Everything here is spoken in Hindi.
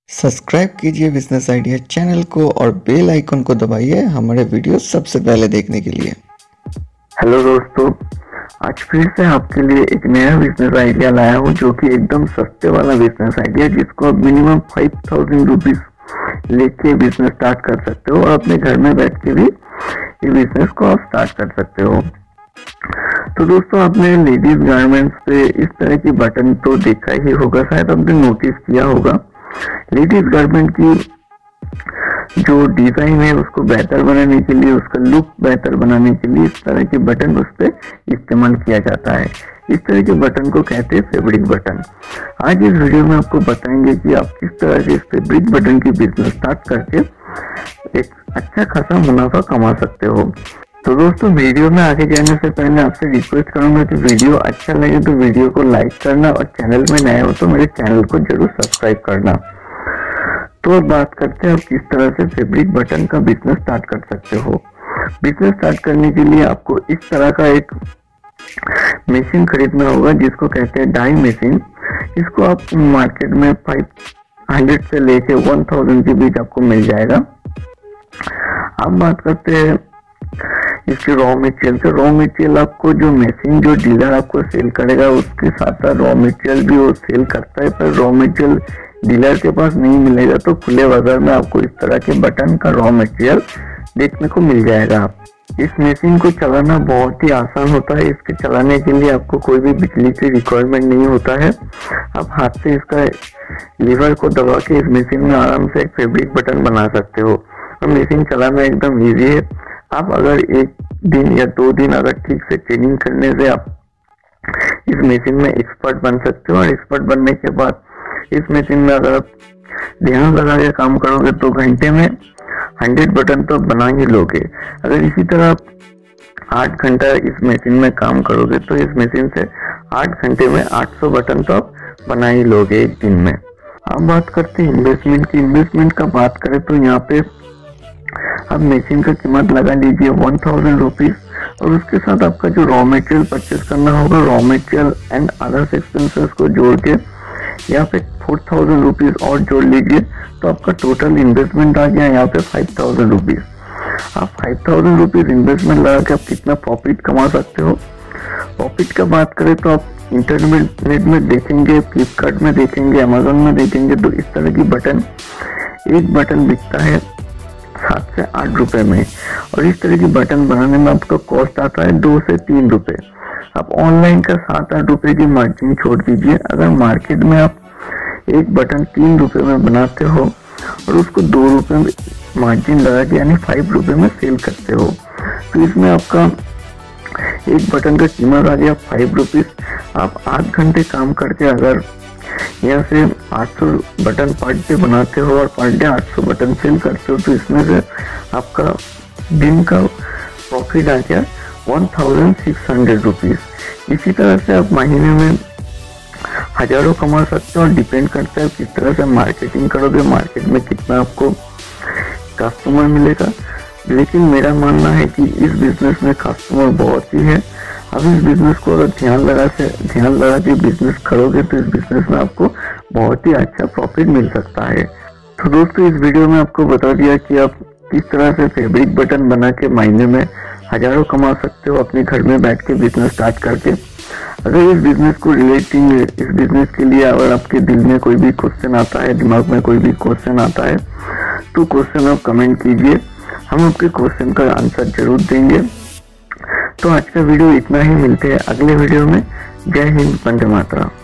सब्सक्राइब कीजिए बिजनेस आइडिया चैनल को और बेल आइकन को दबाइए हमारे वीडियो सबसे पहले देखने के लिए। हेलो दोस्तों, आज फिर से आपके लिए एक नया बिजनेस आइडिया लाया हूँ जो कि एकदम सस्ते वाला बिजनेस आइडिया, जिसको आप मिनिमम 5000 रुपीज लेके बिजनेस स्टार्ट कर सकते हो और अपने घर में बैठ के भी ये बिजनेस को आप स्टार्ट कर सकते हो। तो दोस्तों, आपने लेडीज गारमेंट्स पे इस तरह की बटन तो देखा ही होगा, शायद आपने नोटिस किया होगा। लेडीज गारमेंट की जो डिजाइन है उसको बेहतर बनाने के लिए, उसका लुक बेहतर बनाने के लिए इस तरह के बटन उस पर इस्तेमाल किया जाता है। इस तरह के बटन को कहते हैं फैब्रिक बटन। आज इस वीडियो में आपको बताएंगे कि आप किस तरह से इस फैब्रिक बटन की बिजनेस स्टार्ट करके एक अच्छा खासा मुनाफा कमा सकते हो। तो दोस्तों, वीडियो में आगे जाने से पहले आपसे रिक्वेस्ट करूंगा कि वीडियो अच्छा लगे तो वीडियो को लाइक करना और चैनल में नए हो तो मेरे चैनल को जरूर सब्सक्राइब करना। तो अब बात करते हैं आप किस तरह से फैब्रिक बटन का बिजनेस स्टार्ट कर सकते हो। बिजनेस स्टार्ट करने के लिए आपको इस तरह का एक मशीन खरीदना होगा जिसको कहते हैं डाई मशीन। इसको आप मार्केट में 500 से लेके 1000 के बीच आपको मिल जाएगा। अब बात करते हैं इसके रॉ मटेरियल का। रॉ मटेरियल आपको जो मशीन जो डीलर आपको सेल करेगा उसके साथ साथ रॉ मटेरियल भी वो सेल करता है, पर रॉ मटेरियल डीलर के पास नहीं मिलेगा। तो खुले बाजार में आपको इस तरह के बटन का रॉ मटेरियल देखने को मिल जाएगा। इस मशीन को चलाना बहुत ही आसान होता है। इसके चलाने के लिए आपको कोई भी बिजली की रिक्वायरमेंट नहीं होता है। आप हाथ से इसका लीवर को दबा के इस मशीन में आराम से एक फैब्रिक बटन बना सकते हो और मशीन चलाना एकदम ईजी है। आप अगर एक दिन या 2 दिन अगर ठीक से ट्रेनिंग करने से आप इस मशीन में एक्सपर्ट बन सकते हो और एक्सपर्ट बनने के बाद इस मशीन में अगर आप ध्यान लगा के काम करोगे तो घंटे में 100 बटन तो बना ही लोगे। अगर इसी तरह आप 8 घंटा इस मशीन में काम करोगे तो इस मशीन से 8 घंटे में 800 बटन तो आप बना ही लोगे एक दिन में। अब बात करते हैं इन्वेस्टमेंट की। इन्वेस्टमेंट का बात करें तो यहाँ पे आप मशीन का कीमत लगा लीजिए 1000 रुपीज और उसके साथ आपका जो रॉ मटेरियल परचेस करना होगा, raw material and others expenses को जोड़ के यहाँ पे 4000 रुपीज और जोड़ लीजिए तो आपका टोटल इन्वेस्टमेंट आ गया यहाँ पे 5000 रुपीज। आप 5000 रुपीज इन्वेस्टमेंट लगा के आप कितना प्रॉफिट कमा सकते हो। प्रॉफिट का बात करें तो आप इंटरनेट में देखेंगे, फ्लिपकार्ट में देखेंगे, अमेजोन में देखेंगे तो इस तरह की बटन, एक बटन बिकता है 7 से 8 रुपए में और इस तरह की बटन बनाने में आपका कॉस्ट आता है 2 से 3 रुपए। आप ऑनलाइन का 7-8 रुपए की मार्जिन छोड़ दीजिए। अगर मार्केट में आप एक बटन 3 रुपए में बनाते हो और उसको 2 रुपए में मार्जिन लगा के यानी 5 रुपए में सेल करते हो तो इसमें आपका एक बटन का कीमत आ गया 5 रुपीज। आप 8 घंटे काम करके अगर यहाँ से 800 बटन पर डे बनाते हो और पर डे 800 बटन सेल करते हो तो इसमें से आपका दिन का प्रॉफिट आ गया 1600 रुपीज। इसी तरह से आप महीने में हजारों कमा सकते हो और डिपेंड करता है किस तरह से मार्केटिंग करोगे, मार्केट में कितना आपको कस्टमर मिलेगा। लेकिन मेरा मानना है कि इस बिजनेस में कस्टमर बहुत ही है। अब इस बिजनेस को अगर ध्यान लगा के बिजनेस करोगे तो इस बिजनेस में आपको बहुत ही अच्छा प्रॉफिट मिल सकता है। तो दोस्तों, इस वीडियो में आपको बता दिया कि आप किस तरह से फैब्रिक बटन बना के महीने में हजारों कमा सकते हो अपने घर में बैठ के बिजनेस स्टार्ट करके। अगर इस बिजनेस को रिलेटिंग, इस बिजनेस के लिए अगर आपके दिल में कोई भी क्वेश्चन आता है, दिमाग में कोई भी क्वेश्चन आता है तो क्वेश्चन आप कमेंट कीजिए, हम आपके क्वेश्चन का आंसर जरूर देंगे। तो आज का वीडियो इतना ही, मिलते हैं अगले वीडियो में। जय हिंद, वंदे मातरम।